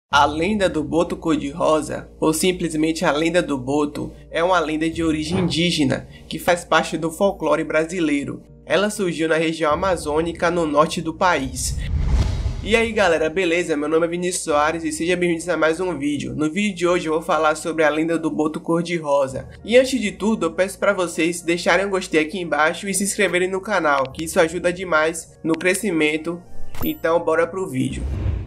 A lenda do Boto Cor-de-Rosa, ou simplesmente a lenda do Boto, é uma lenda de origem indígena que faz parte do folclore brasileiro. Ela surgiu na região amazônica, no norte do país. E aí galera, beleza? Meu nome é Vinícius Soares e sejam bem-vindos a mais um vídeo. No vídeo de hoje eu vou falar sobre a lenda do Boto Cor-de-Rosa. E antes de tudo, eu peço para vocês deixarem um gostei aqui embaixo e se inscreverem no canal, que isso ajuda demais no crescimento. Então bora pro vídeo.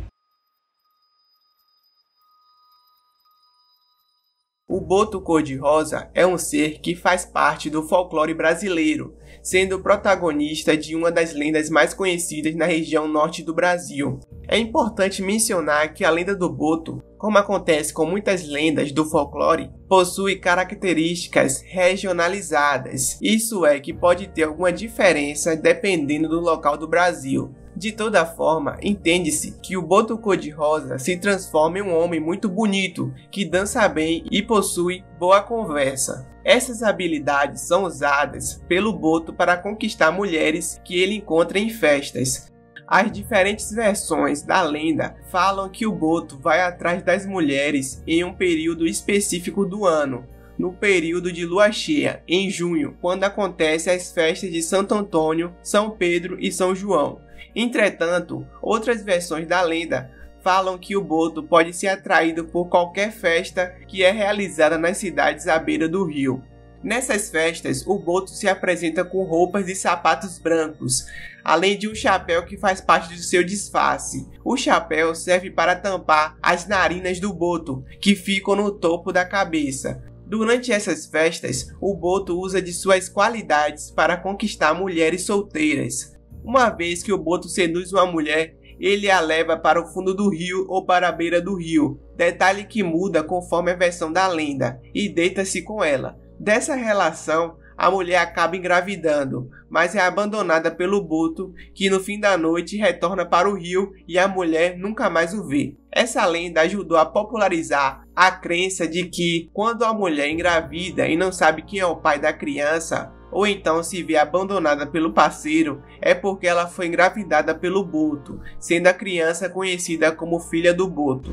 O Boto Cor-de-Rosa é um ser que faz parte do folclore brasileiro, sendo o protagonista de uma das lendas mais conhecidas na região norte do Brasil. É importante mencionar que a lenda do Boto, como acontece com muitas lendas do folclore, possui características regionalizadas. Isso é que pode ter alguma diferença dependendo do local do Brasil. De toda forma, entende-se que o Boto Cor-de-Rosa se transforma em um homem muito bonito, que dança bem e possui boa conversa. Essas habilidades são usadas pelo Boto para conquistar mulheres que ele encontra em festas. As diferentes versões da lenda falam que o Boto vai atrás das mulheres em um período específico do ano, no período de lua cheia, em junho, quando acontecem as festas de Santo Antônio, São Pedro e São João. Entretanto, outras versões da lenda falam que o Boto pode ser atraído por qualquer festa que é realizada nas cidades à beira do rio. Nessas festas, o Boto se apresenta com roupas e sapatos brancos, além de um chapéu que faz parte do seu disfarce. O chapéu serve para tampar as narinas do Boto, que ficam no topo da cabeça. Durante essas festas, o Boto usa de suas qualidades para conquistar mulheres solteiras. Uma vez que o Boto seduz uma mulher, ele a leva para o fundo do rio ou para a beira do rio, detalhe que muda conforme a versão da lenda, e deita-se com ela. Dessa relação, a mulher acaba engravidando, mas é abandonada pelo Boto, que no fim da noite retorna para o rio e a mulher nunca mais o vê. Essa lenda ajudou a popularizar a crença de que, quando a mulher engravida e não sabe quem é o pai da criança, ou então se vê abandonada pelo parceiro, é porque ela foi engravidada pelo Boto, sendo a criança conhecida como filha do Boto.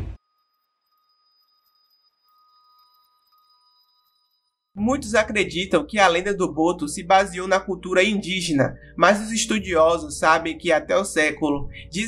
Muitos acreditam que a lenda do Boto se baseou na cultura indígena, mas os estudiosos sabem que até o século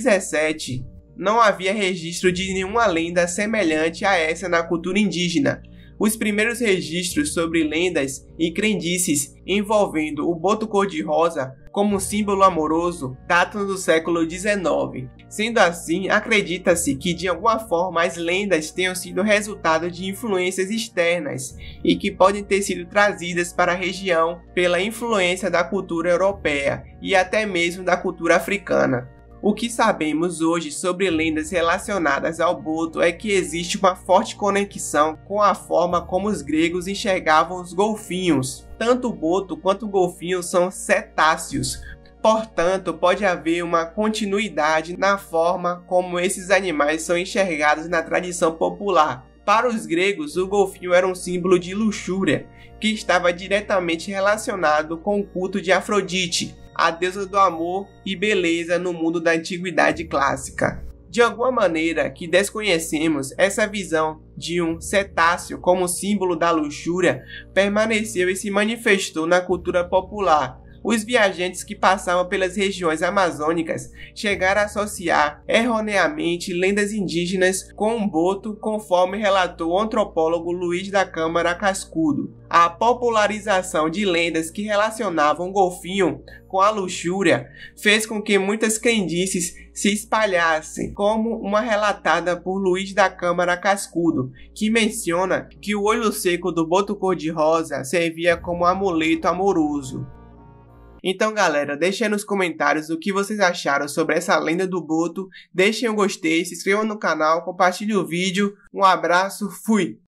XVII não havia registro de nenhuma lenda semelhante a essa na cultura indígena. Os primeiros registros sobre lendas e crendices envolvendo o Boto Cor-de-Rosa como símbolo amoroso datam do século XIX. Sendo assim, acredita-se que de alguma forma as lendas tenham sido resultado de influências externas e que podem ter sido trazidas para a região pela influência da cultura europeia e até mesmo da cultura africana. O que sabemos hoje sobre lendas relacionadas ao Boto é que existe uma forte conexão com a forma como os gregos enxergavam os golfinhos. Tanto o Boto quanto o golfinho são cetáceos, portanto pode haver uma continuidade na forma como esses animais são enxergados na tradição popular. Para os gregos, o golfinho era um símbolo de luxúria, que estava diretamente relacionado com o culto de Afrodite, a deusa do amor e beleza no mundo da antiguidade clássica. De alguma maneira que desconhecemos, essa visão de um cetáceo como símbolo da luxúria permaneceu e se manifestou na cultura popular. Os viajantes que passavam pelas regiões amazônicas chegaram a associar erroneamente lendas indígenas com um boto, conforme relatou o antropólogo Luiz da Câmara Cascudo. A popularização de lendas que relacionavam o golfinho com a luxúria fez com que muitas crendices se espalhassem, como uma relatada por Luiz da Câmara Cascudo, que menciona que o olho seco do Boto Cor-de-Rosa servia como amuleto amoroso. Então galera, deixem aí nos comentários o que vocês acharam sobre essa lenda do Boto, deixem um gostei, se inscrevam no canal, compartilhem o vídeo, um abraço, fui!